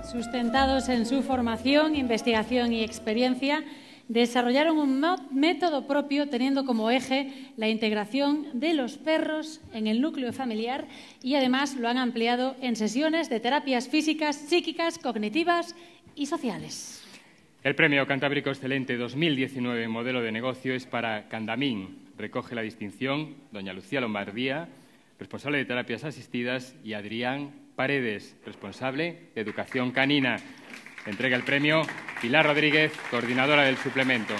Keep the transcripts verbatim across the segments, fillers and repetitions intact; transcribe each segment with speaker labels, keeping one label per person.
Speaker 1: sustentados en su formación, investigación y experiencia, desarrollaron un método propio teniendo como eje la integración de los perros en el núcleo familiar y además lo han ampliado en sesiones de terapias físicas, psíquicas, cognitivas y sociales.
Speaker 2: El Premio Cantábrico Excelente dos mil diecinueve Modelo de Negocio es para Candamín. Recoge la distinción doña Lucía Lombardía, responsable de terapias asistidas, y Adrián Paredes, responsable de educación canina. Entrega el premio Pilar Rodríguez, coordinadora del suplemento.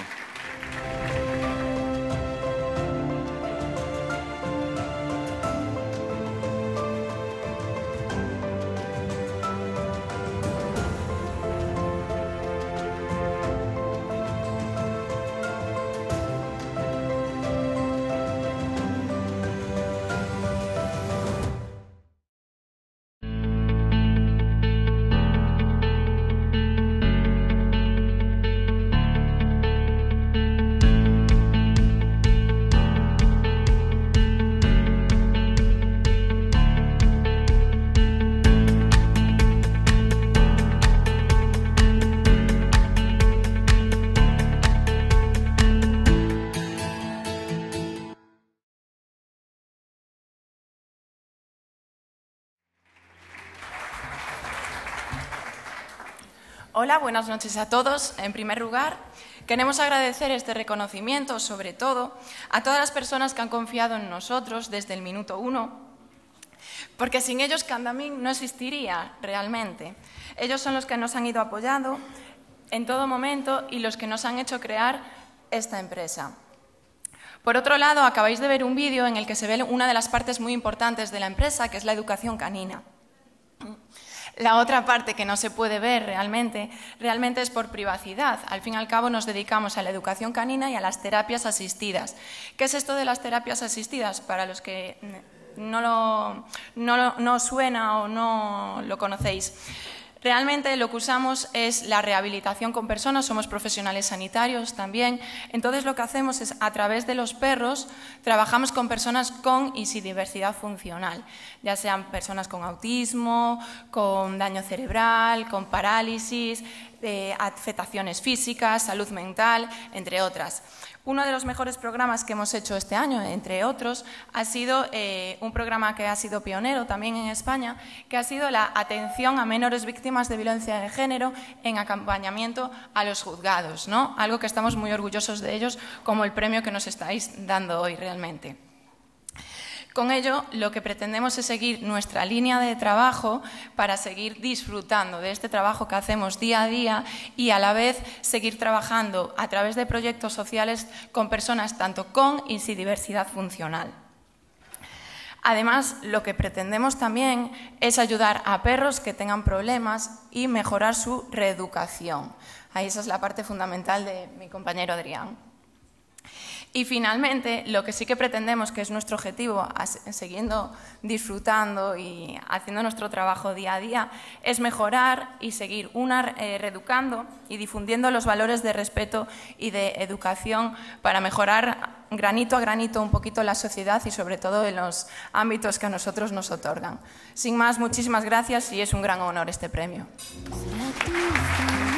Speaker 3: Hola, buenas noches a todos. En primer lugar, queremos agradecer este reconocimiento, sobre todo, a todas las personas que han confiado en nosotros desde el minuto uno, porque sin ellos Candamín no existiría realmente. Ellos son los que nos han ido apoyando en todo momento y los que nos han hecho crear esta empresa. Por otro lado, acabáis de ver un vídeo en el que se ve una de las partes muy importantes de la empresa, que es la educación canina. La otra parte que no se puede ver realmente, realmente es por privacidad. Al fin y al cabo nos dedicamos a la educación canina y a las terapias asistidas. ¿Qué es esto de las terapias asistidas? Para los que no, lo, no, lo, no os suena o no lo conocéis. Realmente lo que usamos es la rehabilitación con personas, somos profesionales sanitarios también. Entonces lo que hacemos es, a través de los perros, trabajamos con personas con y sin diversidad funcional, ya sean personas con autismo, con daño cerebral, con parálisis, eh, afectaciones físicas, salud mental, entre otras. Uno de los mejores programas que hemos hecho este año, entre otros, ha sido eh, un programa que ha sido pionero también en España, que ha sido la atención a menores víctimas de violencia de género en acompañamiento a los juzgados, ¿no? Algo que estamos muy orgullosos de ellos, como el premio que nos estáis dando hoy realmente. Con ello, lo que pretendemos es seguir nuestra línea de trabajo para seguir disfrutando de este trabajo que hacemos día a día y a la vez seguir trabajando a través de proyectos sociales con personas tanto con y sin diversidad funcional. Además, lo que pretendemos también es ayudar a perros que tengan problemas y mejorar su reeducación. Ahí esa es la parte fundamental de mi compañero Adrián. Y finalmente, lo que sí que pretendemos, que es nuestro objetivo, siguiendo disfrutando y haciendo nuestro trabajo día a día, es mejorar y seguir una, eh, reeducando y difundiendo los valores de respeto y de educación para mejorar granito a granito un poquito la sociedad y sobre todo en los ámbitos que a nosotros nos otorgan. Sin más, muchísimas gracias y es un gran honor este premio.